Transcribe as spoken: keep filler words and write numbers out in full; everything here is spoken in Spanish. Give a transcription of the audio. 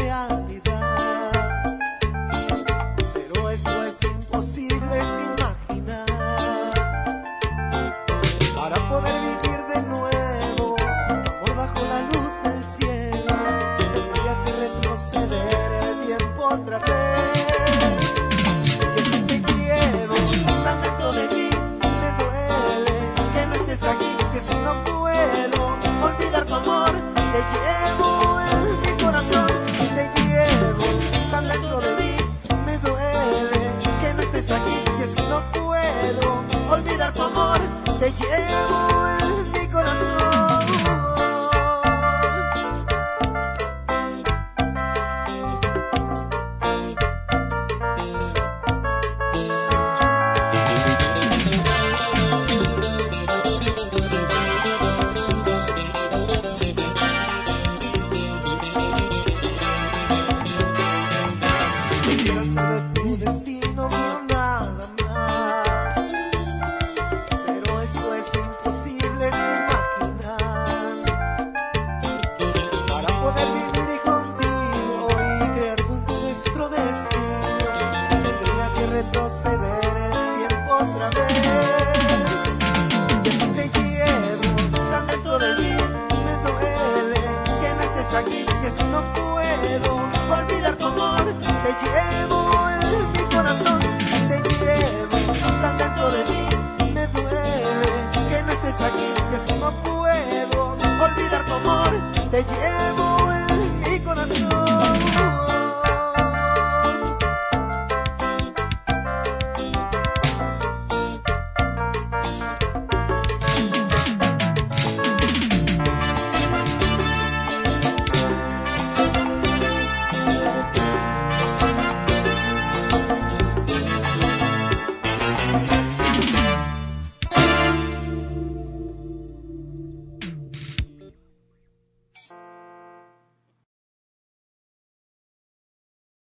realidad. Pero esto es imposible imaginar. Para poder vivir de nuevo por bajo la luz del cielo, tendría que retroceder el tiempo otra vez. Que si te llevo tan dentro de mí, me duele que no estés aquí, que si no puedo olvidar tu amor, te llevo en mi corazón. Si te llevo tan dentro de mí, me duele que no estés aquí, que si no puedo olvidar tu amor, te llevo en mi corazón. De tu destino mío nada más, pero esto es imposible imaginar. Para poder vivir contigo y crear juntos nuestro destino, tendría que retroceder el tiempo otra vez. Y así te llevo tan dentro de mí, me duele que no estés aquí, que si no puedo olvidar tu amor, te llevo en mi corazón. Te llevo tan dentro de mí, me duele que no estés aquí, que si no puedo olvidar tu amor, te llevo